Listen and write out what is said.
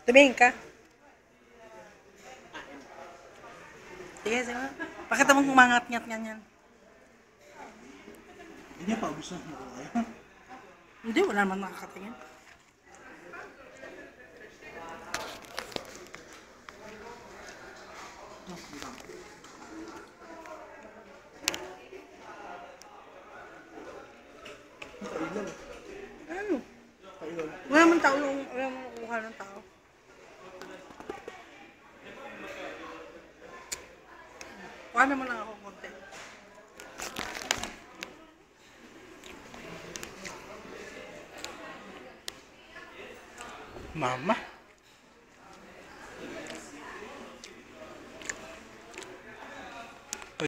Tumingin ka. Sige, sige. Pakita mo kumangat-ngat nga yan. Hindi pa, gusto mo ko kayo. Hindi, wala naman nakakatingin. Ano? Wala naman tao, wala naman kukuha ng tao. Kuha naman lang ako konti. Mama.